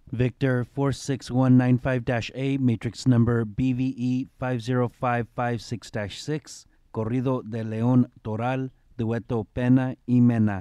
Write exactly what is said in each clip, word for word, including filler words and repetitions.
Victor four six one nine five A, matrix number B V E five zero five five six six, Corrido de León Toral, dueto Pena y Mena.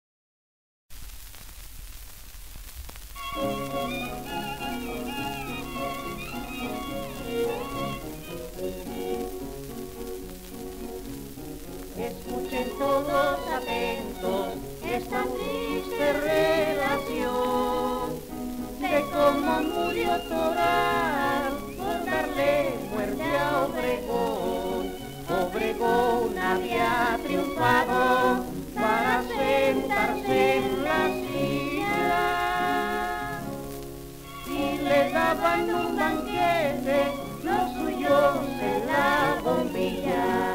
Escuchen todos atentos esta triste relación de cómo murió Toral por darle muerte a Obregón. Obregón había triunfado para sentarse en la silla y le daban un banquete los suyos en la bombilla.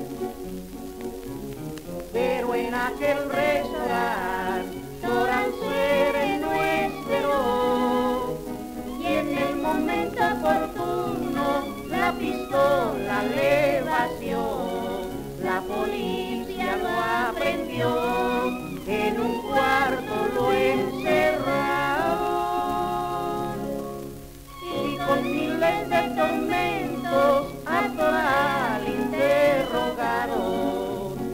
Pero en aquel restaurante Toral sereno esperó y en el momento oportuno la pistola le vació. La policía lo aprendió, en un cuarto lo encerraron y con miles de tormentos a Toral interrogaron.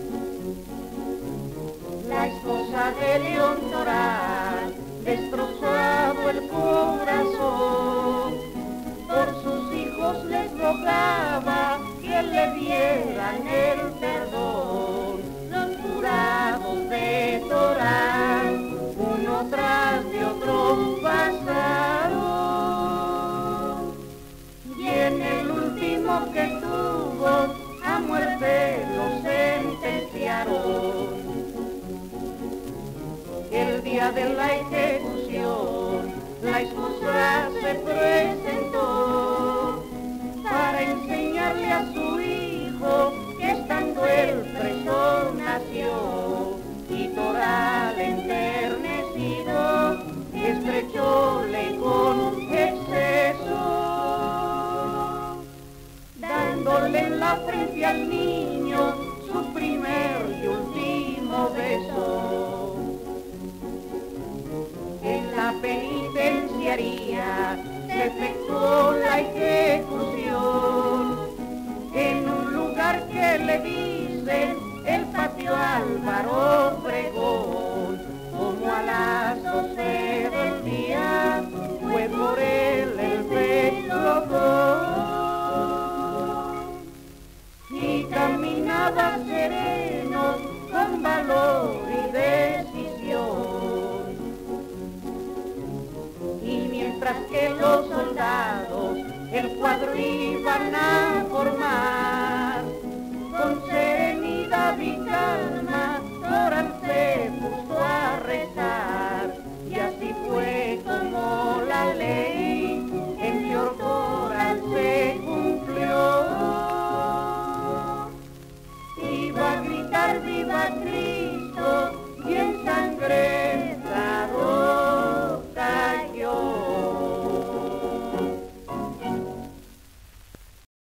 La esposa de León Toral, destrozado el corazón, por sus hijos les rogaba que le dieran el perdón. Los jurados de Toral, uno tras de otro pasaron, y en el último que tuvo, a muerte lo sentenciaron. El día de la ejecución, la esposa se presentó para enseñarle a su hijo que estando él preso nació. Y Toral enternecido estrechóle con exceso, dándole en la frente al niño su primer y último beso. En la penitenciaría se efectuó la ejecución en un lugar que le dicen el patio Álvaro Obregón. Como a las doce del día fue por él el pelotón y caminaba sereno con valor y decisión. Y mientras que los soldados el cuadro iban a